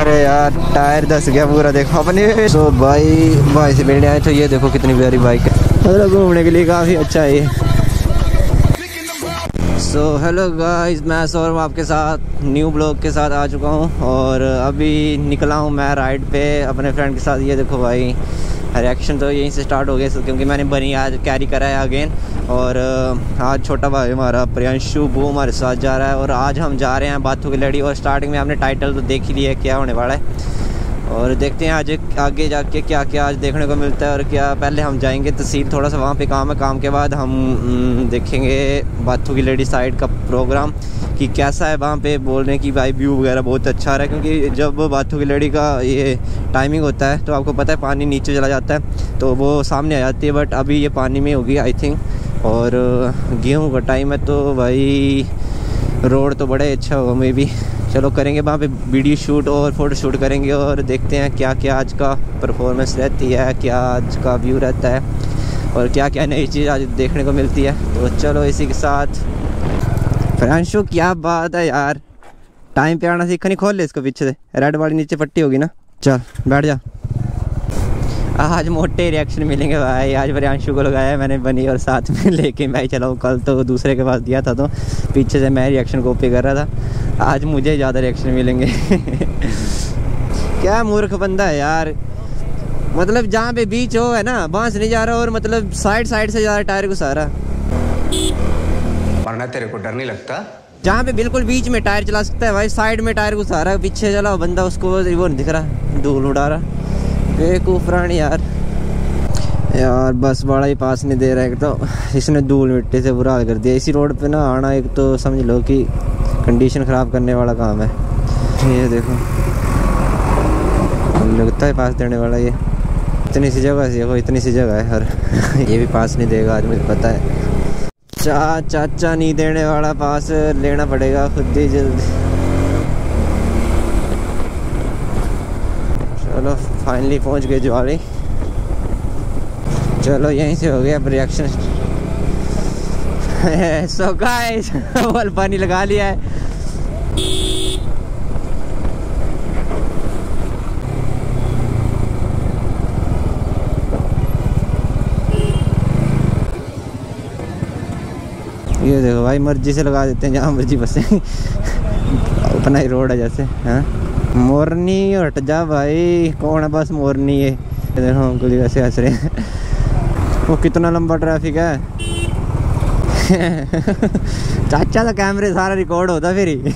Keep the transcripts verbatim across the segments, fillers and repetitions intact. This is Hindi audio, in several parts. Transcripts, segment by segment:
अरे यार टायर धस गया पूरा, देखो अपने। सो भाई भाई से मिलने आए तो ये देखो कितनी प्यारी बाइक है, मतलब घूमने के लिए काफ़ी अच्छा है ये। सो हेलो गाइस, मैं सौरभ आपके साथ न्यू ब्लॉग के साथ आ चुका हूँ और अभी निकला हूँ मैं राइड पे अपने फ्रेंड के साथ। ये देखो भाई रिएक्शन तो यहीं से स्टार्ट हो गया क्योंकि मैंने बनी आज कैरी करा है अगेन। और आज छोटा भाई हमारा प्रियांशु वो हमारे साथ जा रहा है और आज हम जा रहे हैं बाथू की लड़ी। और स्टार्टिंग में आपने टाइटल तो देख ही लिया है क्या होने वाला है, और देखते हैं आज आगे जाके क्या क्या आज देखने को मिलता है और क्या। पहले हम जाएंगे तहसील, थोड़ा सा वहाँ पे काम है, काम के बाद हम देखेंगे बाथू की लड़ी साइड का प्रोग्राम कि कैसा है वहाँ पे। बोल रहे हैं कि भाई व्यू वगैरह बहुत अच्छा रहा है क्योंकि जब बाथू की लड़ी का ये टाइमिंग होता है तो आपको पता है पानी नीचे चला जाता है तो वो सामने आ जाती है, बट अभी ये पानी में होगी आई थिंक। और गेहूँ का टाइम है तो भाई रोड तो बड़ा अच्छा होगा मे बी। चलो करेंगे वहाँ पे वीडियो शूट और फ़ोटो शूट करेंगे और देखते हैं क्या क्या आज का परफॉर्मेंस रहती है, क्या आज का व्यू रहता है और क्या क्या नई चीज़ आज देखने को मिलती है। तो चलो इसी के साथ फ्रांशो क्या बात है यार, टाइम पे आना सीखा नहीं। खोल ले इसको पीछे से, रेड वाली नीचे पट्टी होगी ना। चल बैठ जा। आज मोटे रिएक्शन मिलेंगे भाई। आज प्रियांशु को लगाया मैंने बनी और साथ में लेके मैं चला हूँ। कल तो दूसरे के पास दिया था तो पीछे से मैं रिएक्शन कॉपी कर रहा था, आज मुझे ज़्यादा रिएक्शन मिलेंगे। क्या मूर्ख बंदा है यार, मतलब जहाँ पे बीच हो है ना वहाँ से नहीं जा रहा और मतलब साइड साइड से ज़्यादा टायर घुसा रहा। वरना तेरे को डर नहीं लगता? जहाँ पे बिल्कुल बीच में टायर चला सकता है भाई साइड में टायर घुसा रहा है। पीछे चला बंदा, उसको वो नहीं दिख रहा, धूल उड़ा रहा। बेवकूफ़ प्राणी यार। यार बस बड़ा ही पास नहीं दे रहा है, तो इसने धूल मिट्टी से बुरा हाल कर दिया। इसी रोड पे ना आना एक तो समझ लो कि कंडीशन ख़राब करने वाला काम है। ये देखो लगता है पास देने वाला, ये इतनी सी जगह से, वो इतनी सी जगह है और ये भी पास नहीं देगा आज मुझे पता है। चा चाचा नहीं देने वाला, पास लेना पड़ेगा खुद ही जल्दी। चलो फाइनली पहुंच गए ज्वाली। चलो यहीं से हो गया रिएक्शन। सो गाइस वॉल पानी लगा लिया है। ये देखो भाई मर्जी से लगा देते हैं जहाँ मर्जी बसे। अपना ही रोड है जैसे। हाँ मोरनी हट जा भाई, कौन है बस मोरनी है। देखो अंकुल वैसे हंस रहे हैं। वो कितना लंबा ट्रैफिक है। चाचा का कैमरे सारा रिकॉर्ड होता फिर ही।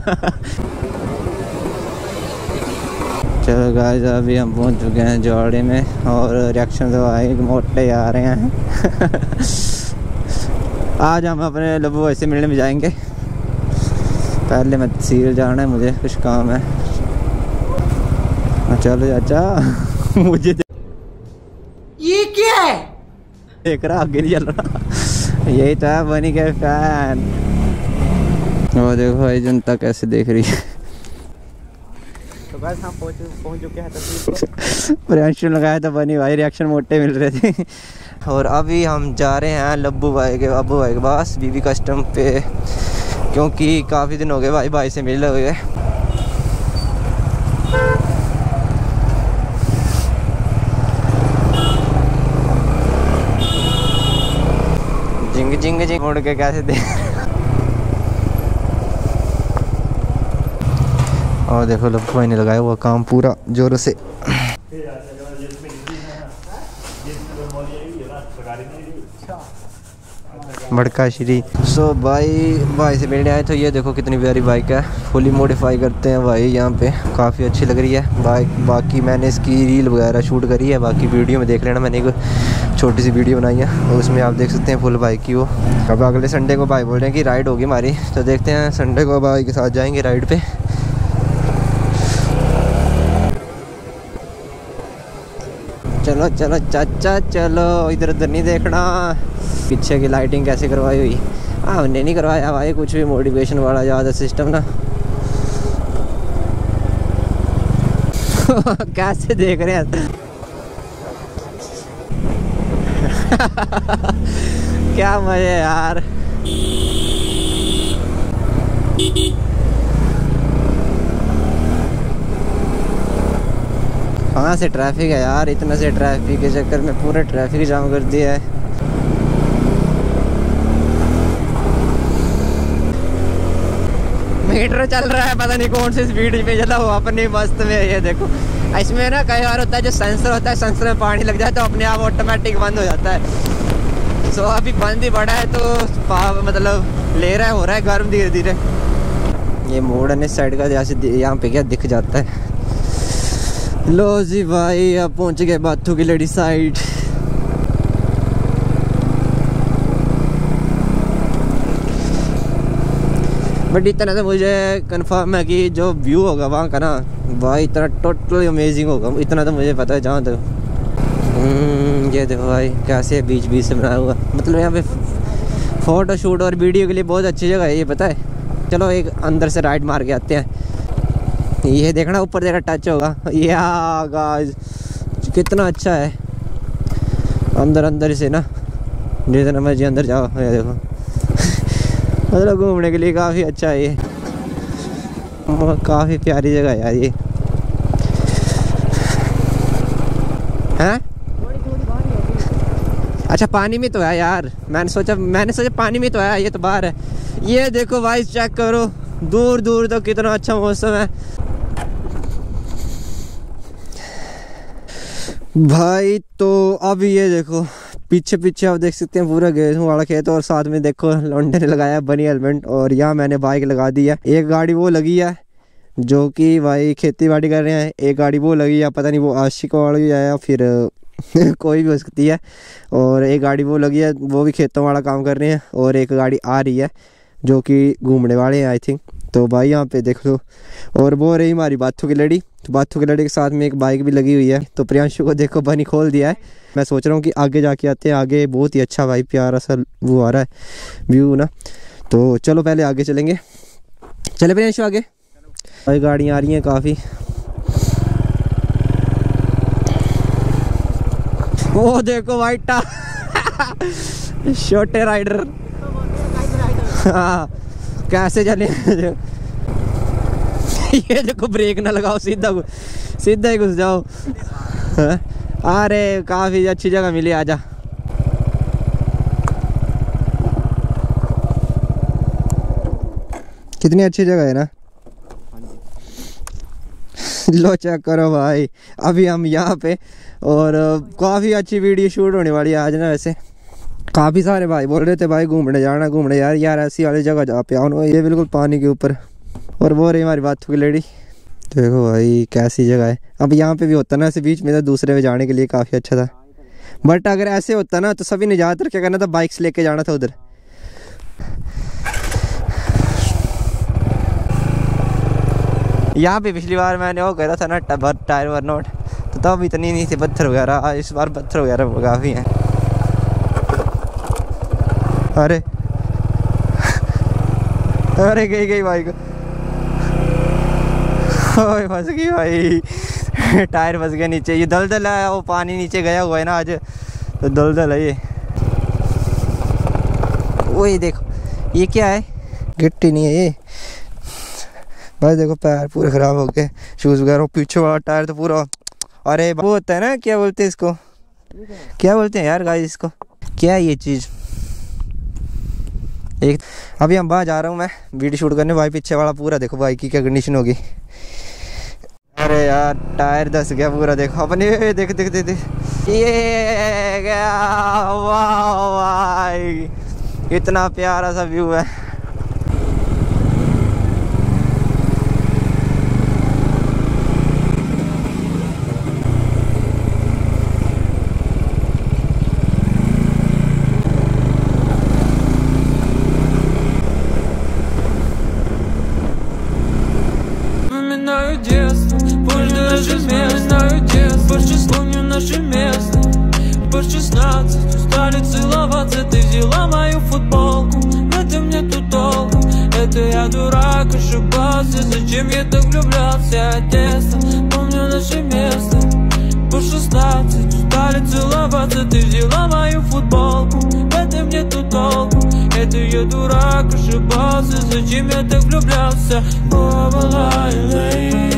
चलो गाइस अभी हम पहुंच चुके हैं जौड़ी में और रिएक्शन तो आए मोटे आ रहे हैं। आज हम अपने लब्बू ऐसे मिलने में जाएंगे। पहले मैं तहसील जाना है, मुझे कुछ काम है। चलो चाचा मुझे ये क्या है देख रहा, आगे नहीं चल रहा। यही तो है बनी के फैन। वो देखो भाई जनता कैसे देख रही है। तो बस हम पहुंच पहुंच चुके हैं तहसील। प्रियांशु लगाया था बनी भाई, रिएक्शन मोटे मिल रहे थे। और अभी हम जा रहे हैं लब्बू भाई के अबू भाई के पास बीबी कस्टम पे, क्योंकि काफ़ी दिन हो गए भाई भाई से मिले हुए। जिंग जिंग जिंग उड़ के कैसे दे। और देखो लब्बू भाई ने लगाया हुआ काम पूरा जोरों से। बड़का श्री। सो so, भाई भाई से मिलने आए तो ये देखो कितनी प्यारी बाइक है, फुली मॉडिफाई करते हैं भाई यहाँ पे, काफ़ी अच्छी लग रही है बाइक। बाकी मैंने इसकी रील वगैरह शूट करी है, बाकी वीडियो में देख लेना, मैंने एक छोटी सी वीडियो बनाई है और उसमें आप देख सकते हैं फुल बाइक की वो। अब अगले संडे को भाई बोल रहे हैं कि राइड होगी हमारी, तो देखते हैं संडे को भाई के साथ जाएंगे राइड पे। चलो चलो चाचा चलो, इधर उधर नहीं देखना। पीछे की लाइटिंग कैसे करवाई हुई, हाँ हमने नहीं करवाया भाई कुछ भी, मोटिवेशन वाला ज़्यादा सिस्टम ना। कैसे देख रहे हैं। क्या मजे यार। कहाँ से ट्रैफिक है यार, इतना से ट्रैफिक के चक्कर में पूरा ट्रैफिक जाम कर दिया है। मीटर चल रहा है, पता नहीं कौन सी स्पीड में चला वो अपनी मस्त में। ये देखो इसमें ना कई बार होता है जो सेंसर होता है, सेंसर में पानी लग जाए तो अपने आप ऑटोमेटिक बंद हो जाता है। सो अभी बंद ही पड़ा है तो मतलब ले रहा है, हो रहा है गर्म धीरे धीरे। ये मोड़ है इस साइड का, जैसे यहाँ पे क्या दिख जाता है। लो जी भाई अब पहुँच गए बाथू की लड़ी साइड। बट इतना तो मुझे कंफर्म है कि जो व्यू होगा वहाँ का ना भाई इतना टोटली अमेजिंग होगा, इतना तो मुझे पता है। जहाँ तक ये देखो भाई कैसे बीच बीच से बनाया हुआ, मतलब यहाँ पे फ़ोटो शूट और वीडियो के लिए बहुत अच्छी जगह है ये, पता है। चलो एक अंदर से राइड मार के आते हैं। ये देखना ऊपर देखा टच होगा, या गाइस कितना अच्छा है। अंदर अंदर से ना जितना मर्जी अंदर जाओ, ये देखो मतलब घूमने के लिए काफ़ी अच्छा है ये, काफ़ी प्यारी जगह है यार ये। हैं? अच्छा पानी में तो है यार, मैंने सोचा मैंने सोचा पानी में तो है, ये तो बाहर है। ये देखो भाई चेक करो, दूर दूर तक कितना अच्छा मौसम है भाई। तो अब ये देखो पीछे पीछे आप देख सकते हैं पूरा गेहूं वाला खेत, और साथ में देखो लौंडे ने लगाया बनी हेलमेट, और यहाँ मैंने बाइक लगा दी है। एक गाड़ी वो लगी है जो कि भाई खेती बाड़ी कर रहे हैं, एक गाड़ी वो लगी है, पता नहीं वो आशिक वाली है या फिर कोई भी हो सकती है, और एक गाड़ी वो लगी है वो भी खेतों वाला काम कर रहे हैं, और एक गाड़ी आ रही है जो कि घूमने वाले हैं आई थिंक। तो भाई यहाँ पे देख लो, और वो रही हमारी बाथू की लड़ी। तो बाथू की लड़ी के साथ में एक बाइक भी लगी हुई है। तो प्रियांशु को देखो बनी खोल दिया है। मैं सोच रहा हूँ कि आगे जाके आते हैं, आगे बहुत ही अच्छा भाई प्यारा सा वो आ रहा है व्यू ना। तो चलो पहले आगे चलेंगे, चले प्रियांशु आगे। भाई गाड़ियाँ आ रही हैं काफ़ी। वो देखो भाई टा छोटे राइडर हाँ कैसे चले ये देखो ब्रेक ना लगाओ, सीधा सीधा ही घुस जाओ। अरे काफ़ी अच्छी जगह मिली, आजा। कितनी अच्छी जगह है ना। लो चेक करो भाई, अभी हम यहाँ पे, और काफ़ी अच्छी वीडियो शूट होने वाली है आज ना। वैसे काफ़ी सारे भाई बोल रहे थे भाई घूमने जाना घूमने यार यार ऐसी वाली जगह जा पे आओ। ये बिल्कुल पानी के ऊपर, और वो रही हमारी बाथू की लेडी। देखो भाई कैसी जगह है। अब यहाँ पे भी होता ना ऐसे बीच में, तो दूसरे में जाने के लिए काफ़ी अच्छा था। बट अगर ऐसे होता ना तो सभी ने ज़्यादातर क्या करना था, बाइक्स लेके जाना था उधर। यहाँ पे पिछली बार मैंने वो करा था ना टबर टायर वर नोट, तो तब इतनी नहीं थी पत्थर वगैरह, इस बार पत्थर वगैरह काफ़ी हैं। अरे अरे गई गई बाइक, ओए फंस गई भाई टायर फंस गया नीचे। ये दलदल है, वो पानी नीचे गया हुआ है ना आज, तो दलदल है ये। वही देखो ये क्या है, गिट्टी नहीं है ये भाई। देखो पैर पूरे ख़राब हो गए, शूज़ वगैरह। पीछे वाला टायर तो पूरा, अरे वो होता है ना क्या बोलते हैं इसको, क्या बोलते हैं यार गाइस इसको, क्या है ये चीज़। एक अभी हम बाहर जा रहा हूँ मैं वीडियो शूट करने, भाई पीछे वाला पूरा देखो बाइक की क्या कंडीशन होगी। अरे यार टायर धस गया पूरा, देखो अपने देख देख देख देख ये गया। वाह भाई इतना प्यारा सा व्यू है। Устали целоваться, ты взяла мою футболку. В этом нету толку, это я дурак, ошибался. Зачем я так влюблялся, детство, помню наше место. По шестнадцать, устали целоваться, ты взяла мою футболку. В этом нету толку, это я дурак, ошибался. Зачем я так влюблялся. О, была,